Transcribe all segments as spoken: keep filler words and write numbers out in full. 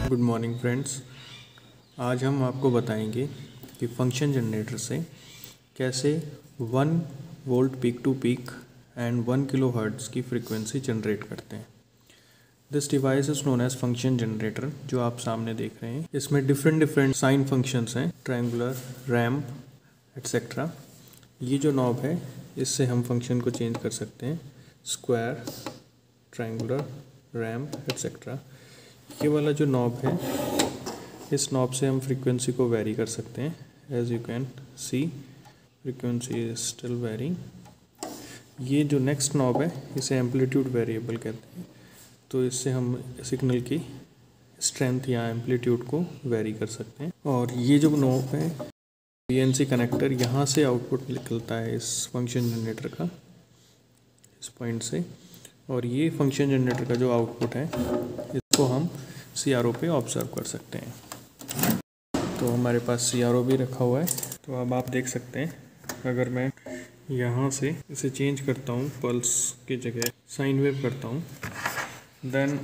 Good morning friends. आज हम आपको बताएंगे कि फंक्शन जनरेटर से कैसे one volt peak to peak and one kilo hertz की फ्रीक्वेंसी जनरेट करते हैं। This device is known as function generator, जो आप सामने देख रहे हैं। इसमें डिफरेंट डिफरेंट साइन फंक्शंस हैं, ट्रायंगुलर, रैम्प एट्सेट्रा। ये जो नॉब है, इससे हम फंक्शन को चेंज कर सकते हैं, स्क्वायर, ट्रायंगुलर, रैम्प एट्सेट्रा। ये वाला जो नॉब है, इस नॉब से हम फ्रीक्वेंसी को वेरी कर सकते हैं। As you can see, frequency is still varying. ये जो नेक्स्ट नॉब है, इसे एम्पलीट्यूड वेरिएबल कहते हैं। तो इससे हम सिग्नल की स्ट्रेंथ या एम्पलीट्यूड को वेरी कर सकते हैं। और ये जो नॉब है, पी एन सी कनेक्टर, यहाँ से आउटपुट निकलता है इस फंक्शन जनरेटर का, इस पॉइंट से। और ये फंक्शन जनरेटर का जो आउटपुट है, इसको हम सी आर ओ पे ऑब्जर्व कर सकते हैं। तो हमारे पास सी आर ओ भी रखा हुआ है। तो अब आप देख सकते हैं, अगर मैं यहाँ से इसे चेंज करता हूँ, पल्स की जगह साइन वेव करता हूँ, then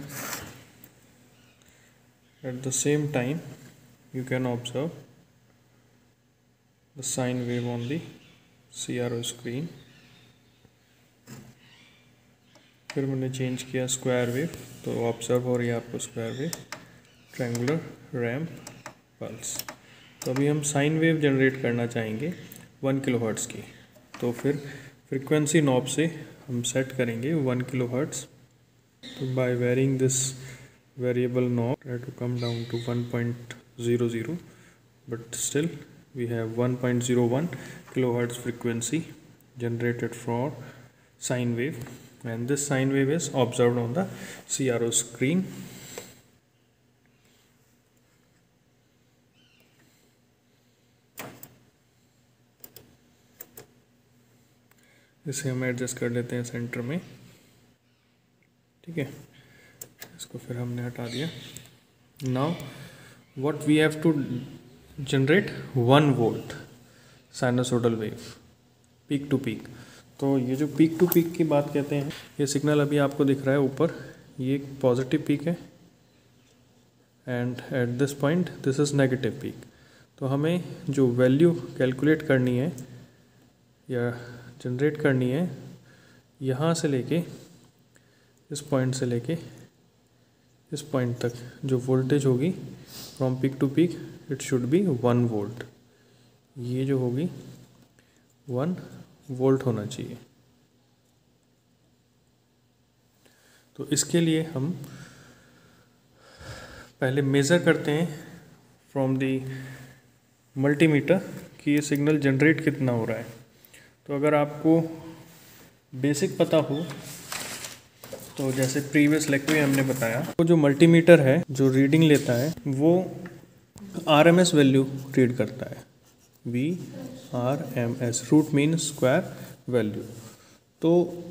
at the same time you can observe the sine wave on the C R O screen. फिर मैंने चेंज किया स्क्वायर वेव, तो ऑब्जर्व हो रही है आपको square wave, triangular, ramp, pulse. तो अभी हम साइन वेव जनरेट करना चाहेंगे वन किलो हर्ट्ज़ की। तो फिर फ्रीक्वेंसी नॉब से हम सेट करेंगे वन किलो हर्ट्ज़। तो by varying this variable knob, try to come down to one point zero zero, but still we have one point zero one kilo hertz frequency generated for sine wave, and this sine wave is observed on the C R O screen. इसे हम adjust कर लेते हैं centre में, ठीक है। इसको फिर हमने हटा दिया। Now what we have to generate one volt sinusoidal wave peak to peak. तो ये जो पीक टू पीक की बात कहते हैं, ये सिग्नल अभी आपको दिख रहा है ऊपर, ये पॉजिटिव पीक है, and at this point this is negative peak. तो हमें जो वैल्यू कैलकुलेट करनी है या जनरेट करनी है, यहाँ से लेके इस पॉइंट से लेके इस पॉइंट तक जो वोल्टेज होगी from peak to peak, it should be one volt. ये जो होगी वन वोल्ट होना चाहिए। तो इसके लिए हम पहले मेज़र करते हैं फ्रॉम दी मल्टीमीटर कि ये सिग्नल जनरेट कितना हो रहा है। तो अगर आपको बेसिक पता हो, तो जैसे प्रीवियस लेक्चर में हमने बताया, वो जो मल्टीमीटर है जो रीडिंग लेता है, वो R M S value read करता है। V R M S, root mean square value. तो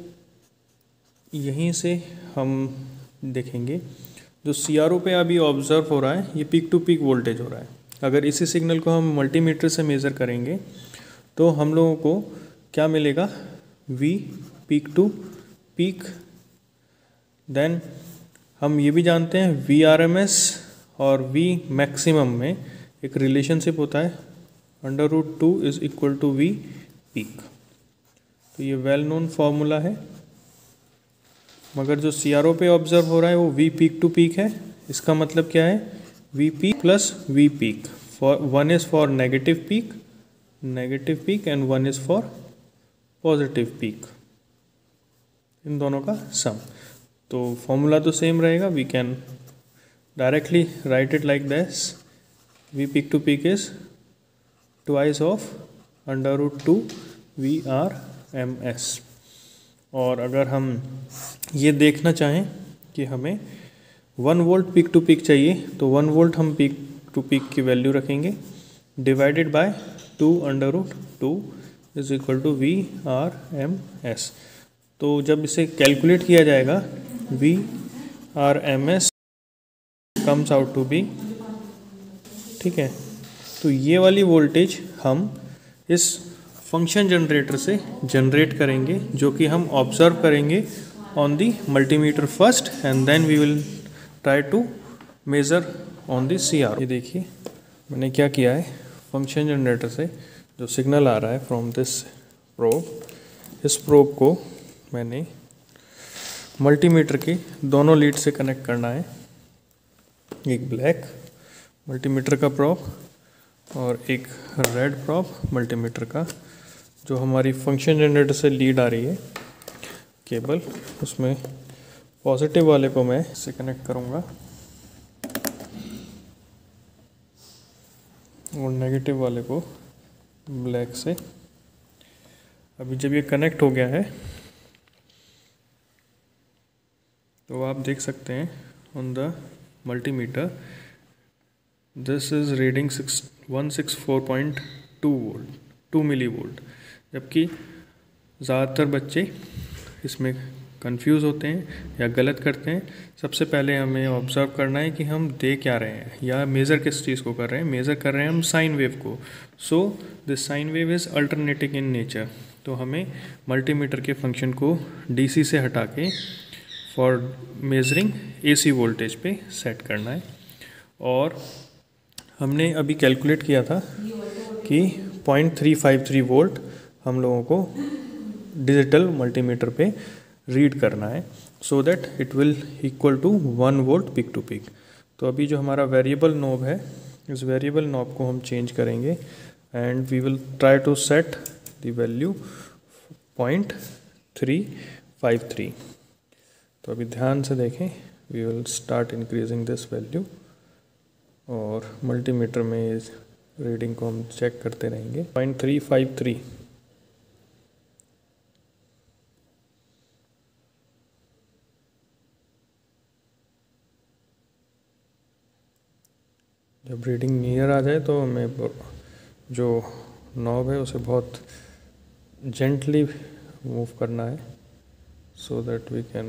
यहीं से हम देखेंगे जो सी आर ओ पे अभी ऑब्जर्व हो रहा है, ये पीक टू पीक वोल्टेज हो रहा है। अगर इसी सिग्नल को हम मल्टीमीटर से मेज़र करेंगे, तो हम लोगों को क्या मिलेगा, V peak to peak. Then हम ये भी जानते हैं वी आर एम एस और वी मैक्सिमम में एक रिलेशनशिप होता है, under root two is equal to V peak. तो ये वेल नोन फॉर्मूला है, मगर जो सी आर ओ पे ऑब्जर्व हो रहा है वो वी पीक टू पीक है। इसका मतलब क्या है, V peak plus V peak. For one is for negative peak negative peak and one is for positive peak, इन दोनों का सम। तो फॉर्मूला तो सेम रहेगा, we can directly write it like this, V peak to peak is twice of under root two V R M S. और अगर हम ये देखना चाहें कि हमें one volt peak to peak चाहिए, तो वन वोल्ट हम पीक टू पीक की वैल्यू रखेंगे, divided by two under root two is equal to V R M S. तो जब इसे कैलकुलेट किया जाएगा, V R M S comes out to be, ठीक है। तो ये वाली वोल्टेज हम इस फंक्शन जनरेटर से जनरेट करेंगे, जो कि हम ऑब्जर्व करेंगे on the multimeter first, and then we will try to measure on the C R. ये देखिए मैंने क्या किया है, फंक्शन जनरेटर से जो सिग्नल आ रहा है फ्रॉम दिस प्रोब, इस प्रोब को मैंने मल्टीमीटर के दोनों लीड से कनेक्ट करना है। एक ब्लैक मल्टीमीटर का प्रोब और एक रेड प्रोब मल्टीमीटर का, जो हमारी फंक्शन जनरेटर से लीड आ रही है केबल, उसमें पॉजिटिव वाले को मैं इससे कनेक्ट करूँगा और नेगेटिव वाले को ब्लैक से। अभी जब ये कनेक्ट हो गया है तो आप देख सकते हैं on the multimeter this is reading six one six four point two volt two milli volt, जबकि ज़्यादातर बच्चे इसमें कंफ्यूज होते हैं या गलत करते हैं। सबसे पहले हमें ऑब्जर्व करना है कि हम दे क्या रहे हैं या मेज़र किस चीज़ को कर रहे हैं। मेज़र कर रहे हैं हम साइन वेव को। So this sine wave is alternating in nature. तो हमें मल्टीमीटर के फंक्शन को डीसी से हटा के फॉर मेजरिंग एसी वोल्टेज पे सेट करना है। और हमने अभी कैलकुलेट किया था कि point three five three volt हम लोगों को डिजिटल मल्टीमीटर पे रीड करना है, so that it will equal to one volt peak to peak. तो अभी जो हमारा वेरिएबल नॉब है, इस वेरिएबल नॉब को हम चेंज करेंगे and we will try to set the value point three five three. तो अभी ध्यान से देखें, we will start increasing this value और मल्टीमीटर में इस रीडिंग को हम चेक करते रहेंगे। Point three five three. जब रीडिंग नियर आ जाए तो हमें जो नॉब है उसे बहुत जेंटली मूव करना है, so that we can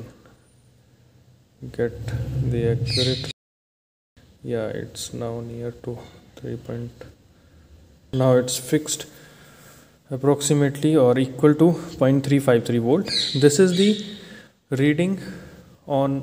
get the accurate. या it's now near to three point, now it's fixed approximately or equal to zero point three five three volt. This is the reading on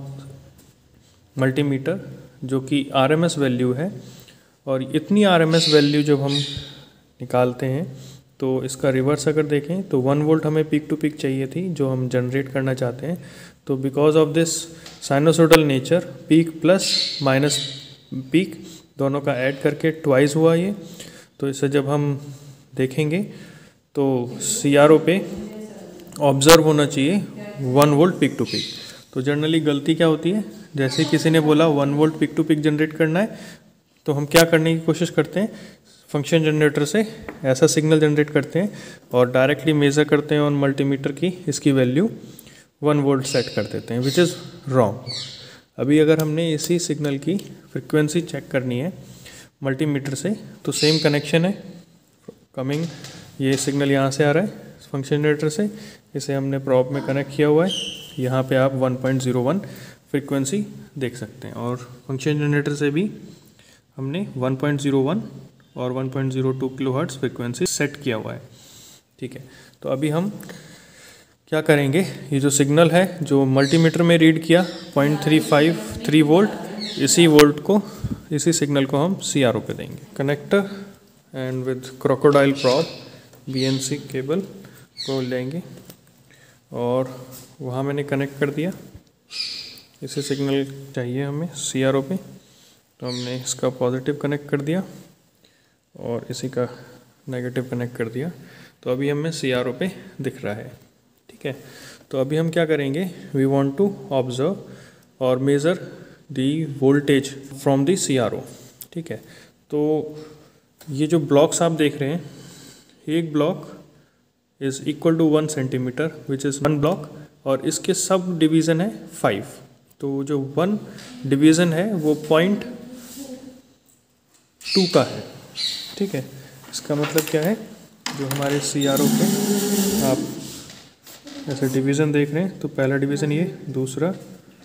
multimeter जो कि are M S value है। और इतनी are M S value जब हम निकालते हैं तो इसका रिवर्स अगर देखें तो वन वोल्ट हमें पीक टू पीक चाहिए थी जो हम जनरेट करना चाहते हैं। तो because of this sinusoidal nature, peak plus minus peak दोनों का ऐड करके ट्वाइस हुआ ये। तो इसे जब हम देखेंगे तो सी आर ओ पे ऑब्जर्व होना चाहिए one volt peak to peak. तो जनरली गलती क्या होती है, जैसे किसी ने बोला one volt peak to peak generate करना है तो हम क्या करने की कोशिश करते हैं, फंक्शन जनरेटर से ऐसा सिग्नल जनरेट करते हैं और डायरेक्टली मेज़र करते हैं ऑन मल्टीमीटर की इसकी वैल्यू वन वोल्ट सेट कर देते हैं, विच इज़ रॉन्ग। अभी अगर हमने इसी सिग्नल की फ्रिक्वेंसी चेक करनी है मल्टीमीटर से तो सेम कनेक्शन है, कमिंग ये सिग्नल यहाँ से आ रहा है फंक्शन जनरेटर से, इसे हमने प्रॉब में कनेक्ट किया हुआ है। यहाँ पे आप one point zero one frequency देख सकते हैं और फंक्शन जनरेटर से भी हमने वन पॉइंट ज़ीरो वन और one point zero two kilohertz frequency set किया हुआ है। ठीक है, तो अभी हम क्या करेंगे, ये जो सिग्नल है जो मल्टीमीटर में रीड किया point three five three volt, इसी वोल्ट को इसी सिग्नल को हम सी आर ओ पे देंगे। Connector and with crocodile probe B N C cable को लेंगे और वहाँ मैंने कनेक्ट कर दिया। इसे सिग्नल चाहिए हमें सी आर ओ पे, तो हमने इसका पॉजिटिव कनेक्ट कर दिया और इसी का नेगेटिव कनेक्ट कर दिया। तो अभी हमें सी आर ओ पे दिख रहा है। ठीक है, तो अभी हम क्या करेंगे, वी वांट टू ऑब्जर्व और measure the voltage from the C R O. ठीक है, तो ये जो ब्लॉक्स आप देख रहे हैं, एक block is equal to one centimeter which is one block और इसके सब डिवीज़न है फाइव। तो जो वन डिवीज़न है वो पॉइंट टू का है। ठीक है, इसका मतलब क्या है, जो हमारे सी आर ओ पे आप ऐसे डिवीज़न देख रहे हैं तो पहला डिवीज़न ये, दूसरा,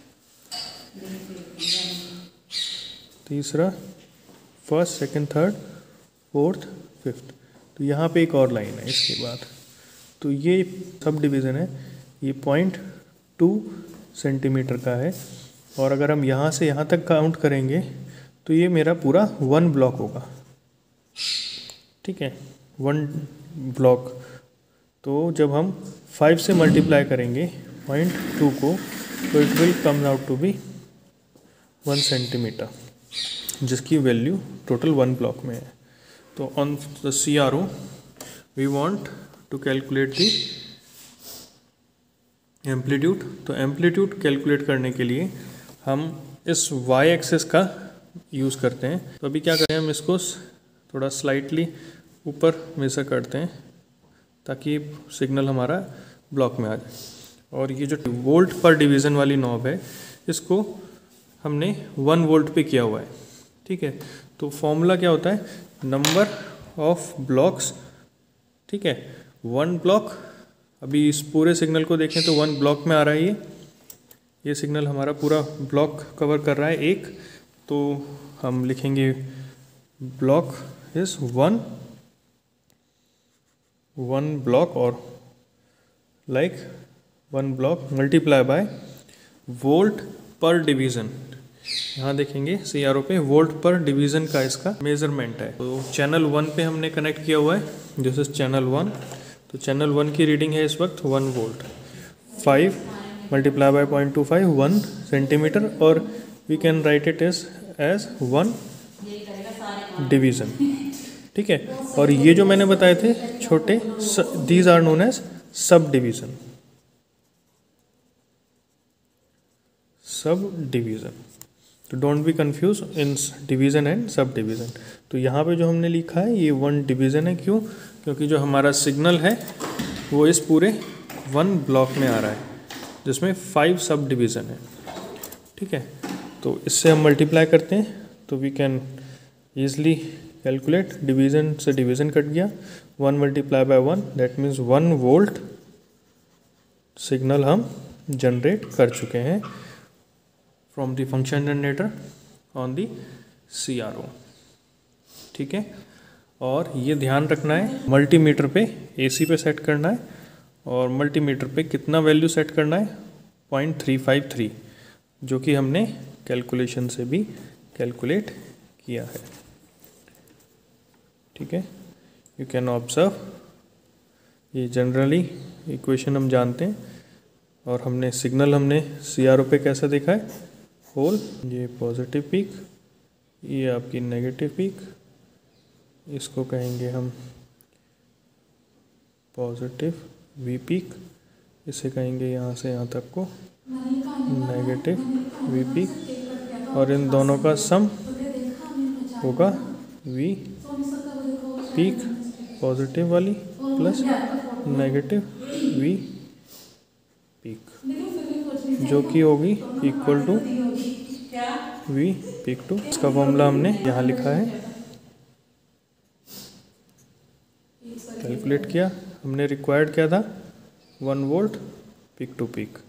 तीसरा, first, second, third, fourth, fifth. तो यहाँ पे एक और लाइन है इसके बाद। तो ये सब डिवीज़न है, ये पॉइंट टू सेंटीमीटर का है और अगर हम यहाँ से यहाँ तक काउंट करेंगे तो ये मेरा पूरा वन ब्लॉक होगा, ठीक है, वन ब्लॉक। तो जब हम फाइव से मल्टीप्लाई करेंगे पॉइंट टू को तो it will come out to be one centimeter, जिसकी वैल्यू टोटल वन ब्लॉक में है। तो on the C R O we want to calculate the amplitude. तो एम्पलीट्यूड कैलकुलेट करने के लिए हम इस वाई एक्सिस का यूज़ करते हैं। तो अभी क्या करें, हम इसको थोड़ा स्लाइटली ऊपर मेजर करते हैं ताकि सिग्नल हमारा ब्लॉक में आ जाए। और ये जो वोल्ट पर डिवीज़न वाली नॉब है इसको हमने वन वोल्ट पे किया हुआ है, ठीक है। तो फॉर्मूला क्या होता है, नंबर ऑफ ब्लॉक्स, ठीक है, वन ब्लॉक। अभी इस पूरे सिग्नल को देखें तो वन ब्लॉक में आ रहा है, ये ये सिग्नल हमारा पूरा ब्लॉक कवर कर रहा है एक। तो हम लिखेंगे block is one one block और like one block multiply by volt per division. यहाँ देखेंगे सी आर ओ पे वोल्ट पर डिवीज़न का इसका मेजरमेंट है। तो चैनल वन पे हमने कनेक्ट किया हुआ है, दिस इज चैनल वन। तो चैनल वन की रीडिंग है इस वक्त one volt. Five multiply by point two five one centimeter, और we can write it is as one division, ठीक है। और ये जो मैंने बताए थे छोटे, these are known as sub division, sub division. तो don't be confuse in division and sub division. तो यहाँ पे जो हमने लिखा है ये वन डिवीज़न है, क्यों? क्योंकि जो हमारा सिग्नल है वो इस पूरे वन ब्लॉक में आ रहा है जिसमें फाइव सब डिवीज़न है, ठीक है। तो इससे हम मल्टीप्लाई करते हैं तो we can easily calculate, division से डिवीज़न कट गया, one multiply by one that means one volt signal हम जनरेट कर चुके हैं from the function generator on the C R O, ठीक है। और ये ध्यान रखना है मल्टीमीटर पे ए सी पे सेट करना है, और मल्टीमीटर पे कितना वैल्यू सेट करना है, पॉइंट थ्री फाइव थ्री, जो कि हमने कैलकुलेशन से भी कैलकुलेट किया है, ठीक है। यू कैन ऑब्जर्व, ये जनरली इक्वेशन हम जानते हैं, और हमने सिग्नल हमने सी आर ओ पे कैसा देखा है, होल, ये पॉजिटिव पीक, ये आपकी नेगेटिव पीक, इसको कहेंगे हम पॉजिटिव वी पीक, इसे कहेंगे यहाँ से यहाँ तक को नेगेटिव वी पीक, और इन दोनों का सम होगा वी पीक पॉजिटिव वाली प्लस नेगेटिव वी पीक, जो कि होगी equal to V peak to. इसका फॉर्मूला हमने यहाँ लिखा है, कैलकुलेट किया हमने, रिक्वायर्ड क्या था, one volt peak to peak.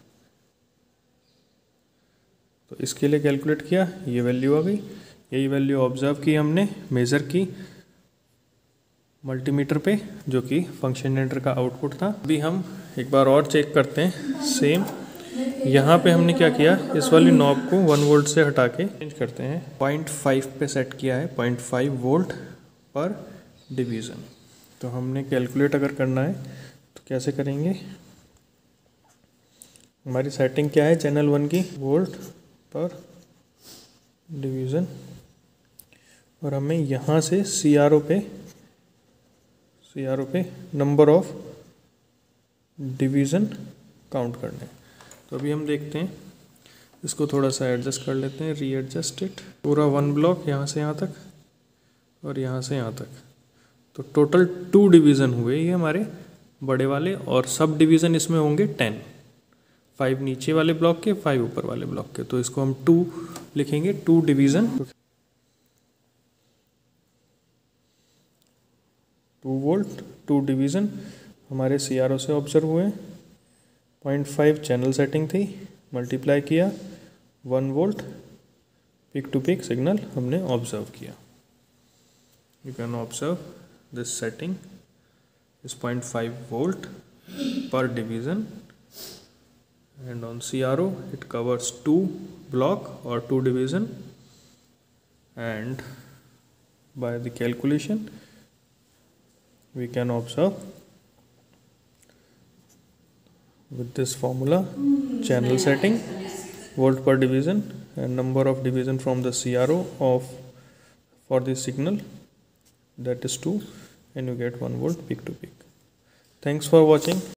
तो इसके लिए कैलकुलेट किया, ये वैल्यू आ गई। यही वैल्यू ऑब्जर्व की हमने, मेज़र की मल्टीमीटर पे, जो कि फंक्शन जनरेटर का आउटपुट था। अभी हम एक बार और चेक करते हैं, सेम यहाँ पे हमने क्या किया, इस वाली नॉब को वन वोल्ट से हटा के चेंज करते हैं, पॉइंट फाइव पे सेट किया है, point five volt per division. तो हमने कैलकुलेट अगर करना है तो कैसे करेंगे, हमारी सेटिंग क्या है चैनल वन की, वोल्ट पर डिवीज़न, और हमें यहाँ से सी आर ओ पे सी आर ओ पे नंबर ऑफ डिवीज़न काउंट करने हैं। तो अभी हम देखते हैं, इसको थोड़ा सा एडजस्ट कर लेते हैं, री एडजस्ट इट, पूरा वन ब्लॉक यहाँ से यहाँ तक और यहाँ से यहाँ तक। तो टोटल टू डिवीज़न हुए ये हमारे बड़े वाले, और सब डिवीज़न इसमें होंगे टेन, फाइव नीचे वाले ब्लॉक के, फाइव ऊपर वाले ब्लॉक के। तो इसको हम टू लिखेंगे, two division, two volt two division हमारे सी आर ओ से ऑब्जर्व हुए। पॉइंट फाइव चैनल सेटिंग थी, मल्टीप्लाई किया, one volt peak to peak signal हमने ऑब्जर्व किया। You can observe this setting is point five volt per division and on C R O it covers two block or two division, and by the calculation we can observe with this formula channel setting, volt per division, and number of division from the C R O of for the signal, that is two, and you get one volt peak to peak. Thanks for watching.